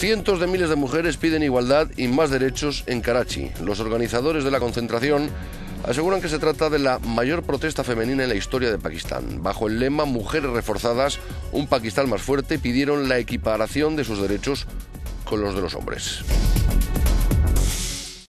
Cientos de miles de mujeres piden igualdad y más derechos en Karachi. Los organizadores de la concentración aseguran que se trata de la mayor protesta femenina en la historia de Pakistán. Bajo el lema Mujeres reforzadas, un Pakistán más fuerte, pidieron la equiparación de sus derechos con los de los hombres.